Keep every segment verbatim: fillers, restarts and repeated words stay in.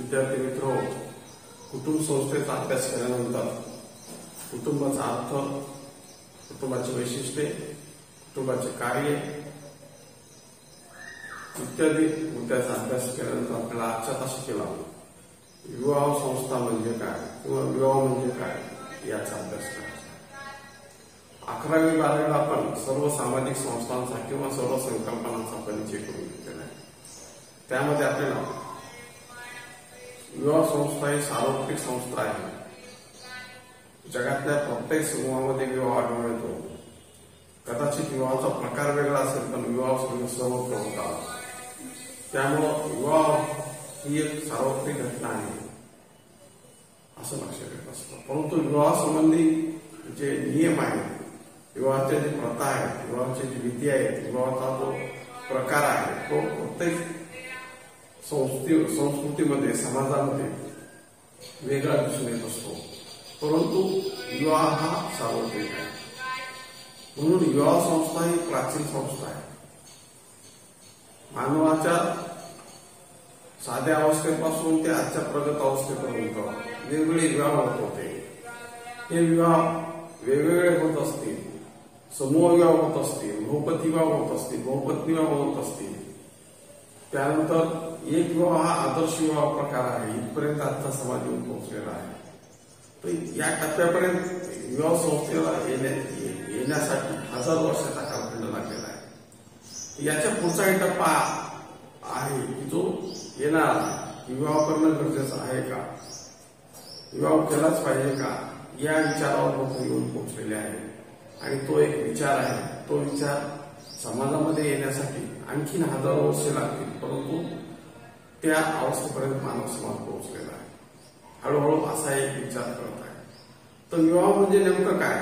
विद्यार्थी मित्रो, कुटुंब संस्थेचा अभ्यास केल्यानंतर कुटुंबाचा अर्थ, कुटुंबाची वैशिष्ट्ये, कुटुंबाचे कार्य इत्यादी मुद्द्याचा अभ्यास केल्यानंतर आपल्याला आजच्या तास केला विवाह संस्था म्हणजे काय किंवा विवाह म्हणजे काय याचा अभ्यास करायचा। अकरावी बारावीला आपण सर्व सामाजिक संस्थांचा किंवा सर्व संकल्पनांचा परिचय करून घेतलेला आहे। त्यामध्ये आपल्याला विवाह संस्था ही सार्वत्रिक संस्था आहे। जगातल्या प्रत्येक समूहामध्ये विवाह आढळून येतो। कदाचित विवाहाचा प्रकार वेगळा असेल पण विवाह सर्वत्र होतात। त्यामुळे विवाह ही एक सार्वत्रिक घटना आहे असं लक्षात येत असतं। परंतु विवाहासंबंधी जे नियम आहेत, विवाहाच्या जी प्रथा आहेत, विवाहाची जी विधी आहेत, विवाहाचा जो प्रकार आहे तो प्रत्येक संस्थे संस्कृतीमध्ये समाजामध्ये वेगळा दिसून येत असतो। परंतु विवाह हा सार्वत्रिक आहे। म्हणून विवाह संस्था ही प्राचीन संस्था आहे। मानवाच्या साध्या अवस्थेपासून ते आजच्या प्रगत अवस्थेपर्यंत वेगवेगळे विवाह होत होते। हे विवाह वेगवेगळे होत असतील, समूह विवाह होत असतील, बहुपती विवाह होत असतील, बहुपत्नी विवाह होत असतील। त्यानंतर एक विवाह हा आदर्श विवाह प्रकार आहे। इथपर्यंत आजचा समाज येऊन पोहोचलेला आहे। तर या टप्प्यापर्यंत विवाह संस्थेला येण्यासाठी हजार वर्षाचा कालखंड लागलेला आहे। याच्या पुढचा एक टप्पा आहे की जो येणार विवाह करणं गरजेचं आहे का, विवाह केलाच पाहिजे का, या विचारावर लोक येऊन पोहोचलेले आहेत। आणि तो एक विचार आहे, तो विचार समाजामध्ये येण्यासाठी आणखीन हजारो वर्षे लागतील, परंतु त्या अवस्थेपर्यंत मानव समाज पोहोचलेला आहे। हळूहळू असा एक विचार करत आहे। तर विवाह म्हणजे नेमकं काय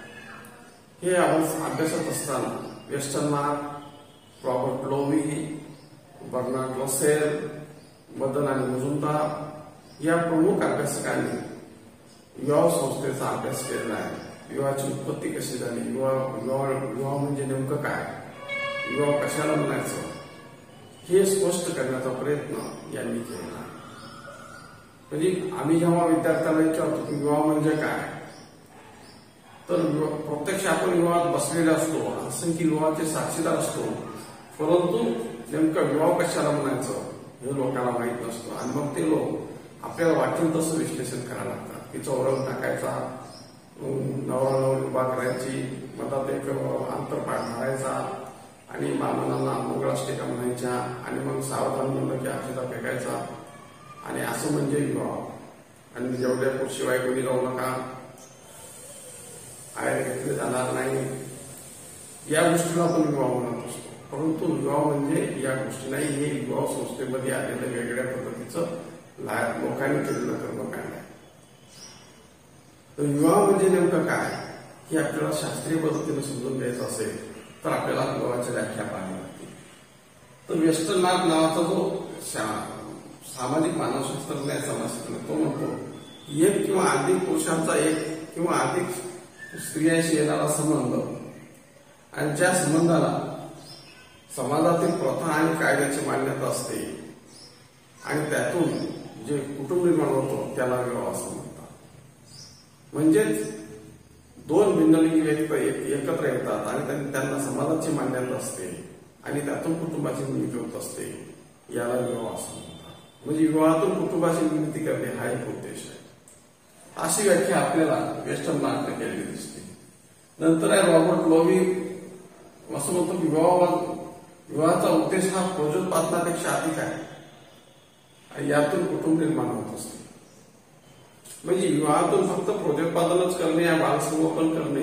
हे आपण अभ्यासात असताना Westermarck, Robert Lowie, Bernard Russell, Madan आणि मुजुमदार या प्रमुख अभ्यासकांनी विवाह संस्थेचा अभ्यास केलेला आहे। विवाहाची उत्पत्ती कशी झाली, विवाह विवाह विवाह म्हणजे नेमकं काय, विवाह कशाला म्हणायचं हे स्पष्ट करण्याचा प्रयत्न यांनी केला आहे। म्हणजे आम्ही जेव्हा विद्यार्थ्यांना विचारतो की विवाह म्हणजे काय, तर प्रत्यक्ष आपण विवाहात बसलेले असतो, असंख्य विवाहाचे साक्षीदार असतो, परंतु नेमकं विवाह कशाला म्हणायचं हे लोकांना माहीत नसतं। आणि मग ते लोक आपल्याला वाटेल तसं विश्लेषण करायला लागतात की चौरंग टाकायचा, नवरा नवरी उभा करायची, मधात एक अंतरपाठ मारायचा आणि बामणांना मंगळाष्टिका म्हणायच्या आणि मग सावधान म्हणलं की अक्षता फेकायचा आणि असं म्हणजे विवाह। आणि जेवढ्या पुढशिवाय कोणी राहू नका, आयर घेतले जाणार नाही, या गोष्टीला आपण विवाह म्हणत असतो। परंतु विवाह म्हणजे या गोष्टी नाही, हे विवाह संस्थेमध्ये आलेलं वेगळ्या पद्धतीचं लोकांनी केलेलं कर्मकांड आहे। तर विवाह म्हणजे नेमकं काय हे आपल्याला शास्त्रीय पद्धतीने समजून घ्यायचं असेल तर आपल्याला विवाहाच्या व्याख्या पाहावी लागते। तर वेस्टर्न मार्क नावाचा जो सामाजिक मानवशास्त्रज्ञ आहे, समाजशास्त्रज्ञ, तो म्हणतो एक किंवा अधिक पुरुषांचा एक किंवा अधिक स्त्रियांशी येणारा संबंध आणि ज्या संबंधाला समाजातील प्रथा आणि कायद्याची मान्यता असते आणि त्यातून जे कुटुंब निर्माण होतो त्याला विवाह असं म्हणतात। म्हणजेच दोन भिन्नलिंगी व्यक्ती एकत्र येतात आणि त्यांना समाजाची मान्यता असते आणि त्यातून कुटुंबाची निर्मिती होत असते, याला विवाह असं म्हणतात। म्हणजे विवाहातून कुटुंबाची निर्मिती करणे हा एक उद्देश आहे। अशी व्याख्या आपल्याला वेस्टर्न मार्कने केलेली दिसते। नंतर आहे रॉबर्ट लोवी असं म्हणतो की विवाह विवाहाचा उद्देश हा प्रोजोत्पादनापेक्षा अधिक आहे आणि यातून कुटुंब निर्माण होत असते। म्हणजे विवाहातून फक्त प्रोजोत्पादनच करणे या बालसंगोपन करणे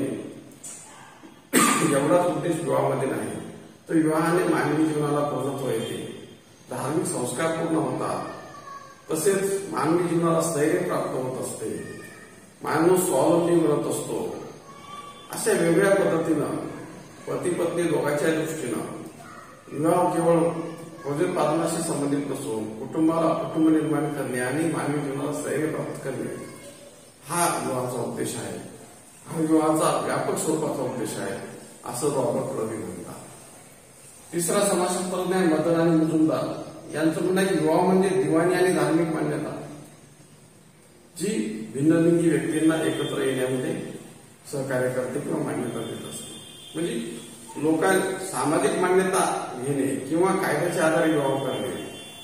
एवढाच उद्देश विवाहामध्ये नाही, तर विवाहाने मानवी जीवनाला पूर्णत्व येते, धार्मिक संस्कार पूर्ण होतात, तसेच मानवी जीवनाला स्थैर्य प्राप्त होत असते, माणूस स्वावलंबी बनत असतो। अशा वेगळ्या पद्धतीनं पती पत्नी दोघांच्या दृष्टीनं विवाह केवळ प्रोजोत्पादनाशी संबंधित नसून कुटुंबाला कुटुंब निर्माण करणे आणि मानवी जीवनाला स्थैर्य प्राप्त करणे हा विवाहाचा उद्देश आहे। हा विवाहाचा व्यापक स्वरूपाचा उद्देश आहे असं रॉबर्ट लोवी म्हणतात। तिसरा समाजशास्त्रज्ञ मदन आणि मुजुमदार यांचं म्हणणं आहे की विवाह म्हणजे दिवाणी आणि धार्मिक मान्यता जी भिन्नलिंगी व्यक्तींना एकत्र येण्यामध्ये सहकार्य करते किंवा मान्यता देत असते. म्हणजे लोकां सामाजिक मान्यता घेणे किंवा कायद्याच्या आधारे विवाह करणे,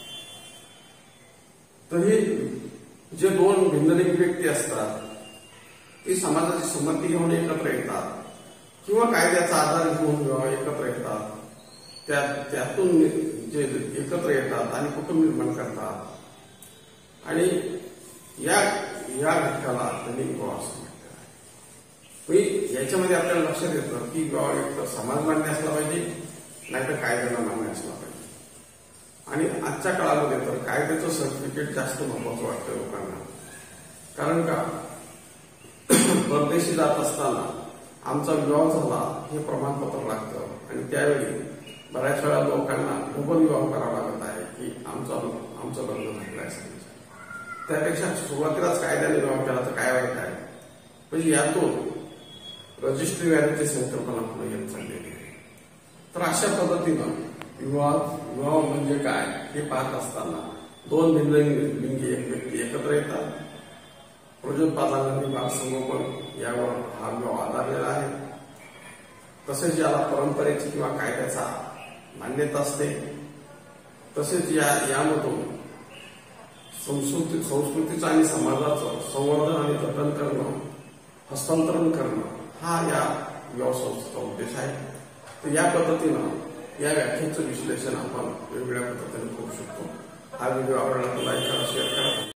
तर हे जे दोन भिन्नलिंगी व्यक्ती असतात ती समाजाची संमती घेऊन एकत्र येतात किंवा कायद्याचा आधार घेऊन विवाह एकत्र येतात. त्या त्यातून जे एकत्र येतात आणि कुटुंब निर्माण करतात आणि या या घटकाला त्यांनी विवाह असं म्हटलं आहे. याच्यामध्ये आपल्याला लक्षात येतं की विवाह एक तर समाज मान्य असला पाहिजे, नाहीतर कायद्याला मान्य असला पाहिजे. आणि आजच्या काळामध्ये तर कायद्याचं सर्टिफिकेट जास्त महत्वाचं वाटतं लोकांना. कारण का परदेशी जात असताना आमचा विवाह झाला हे प्रमाणपत्र लागतं आणि त्यावेळी बऱ्याच वेळा लोकांना डबल विवाह करावा लागत आहे की आमचा आमचं लग्न झालेलं आहे. त्यापेक्षा सुरुवातीलाच कायद्याने विवाह केला तर काय वाईट आहे. म्हणजे यातून रजिस्ट्री मॅरेजची संकल्पना पुढे येत चाललेली आहे. तर अशा पद्धतीनं विवाह विवाह म्हणजे काय हे पाहत असताना दोन भिन्नलिंगी एक व्यक्ती एकत्र येतात. प्रजोत्पादन आणि बालसंगोपन यावर हा विवाह आधारलेला आहे. तसेच याला परंपरेची किंवा कायद्याचा मान्यता असते. तसेच या यामधून संस्कृती संस्कृतीचं आणि समाजाचं संवर्धन आणि जतन करणं, हस्तांतरण करणं हा या विवाह संस्थेचा उद्देश आहे. तर या पद्धतीनं या व्याख्येचं विश्लेषण आपण वेगवेगळ्या पद्धतीने करू शकतो. हा व्हिडिओ आवडला तर लाईक करा, शेअर करा.